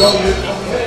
glorieux trophée.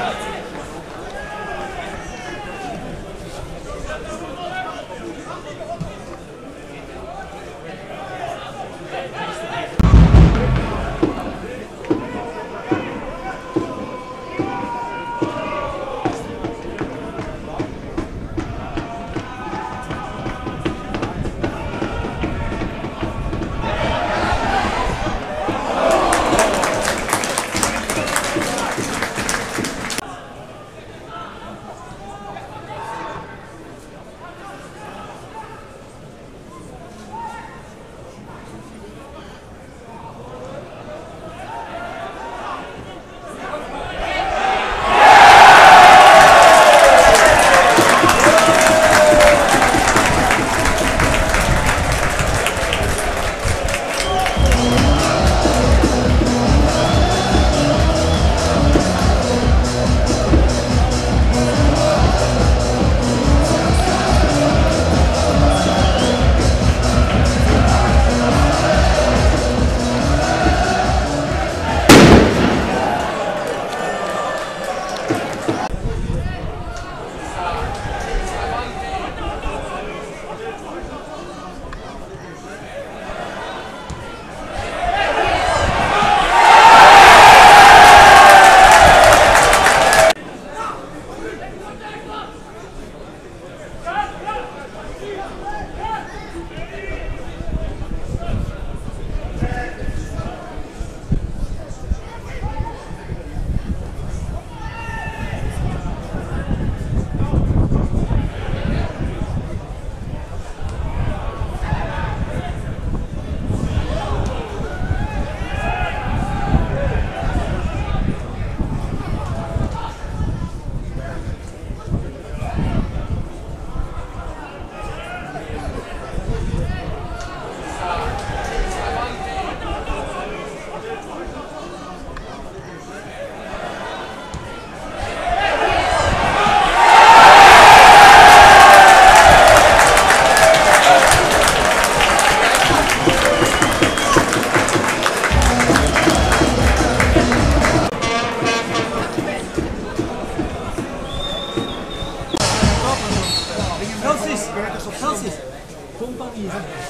Francis, compagnie.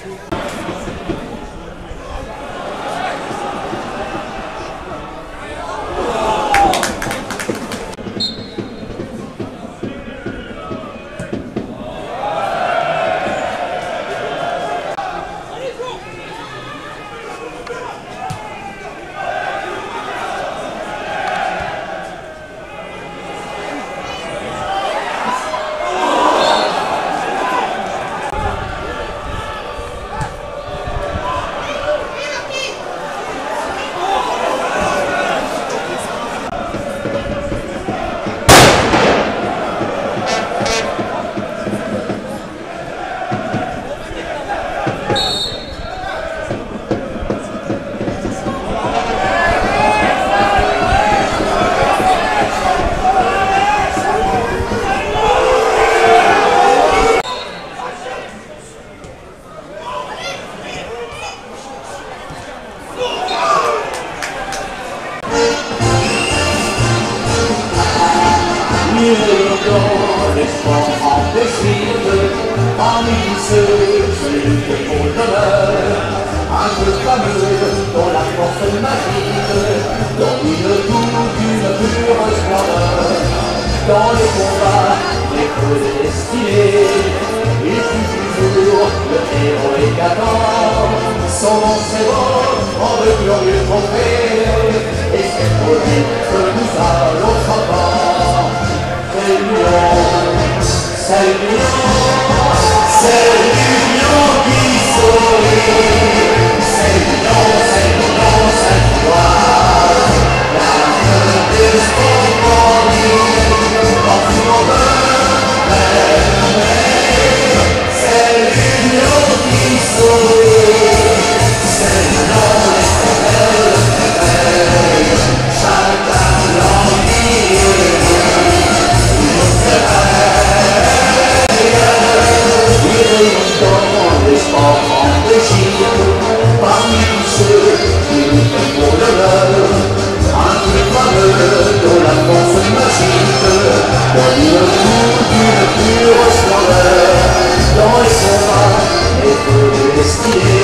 Parmi ceux qui font l'honneur, un peu fameux dont la force magique domine tout d'une pure splendeur. Dans les combats, les feux destinés, il fut toujours le héros éclatant. Son nom s'évoque en de glorieux trophées, et c'est pour lui que nous allons chantant. C'est l'union, c'est l'union. C'est l'union qui sourit, c'est l'union, c'est l'union, c'est gloire. L'âme des spontanés, quand tout le monde m'aimer. C'est l'union qui sourit, c'est l'union éternelle, chacun. donne le coup d'une pure splendeur dans les combats et feux destinés.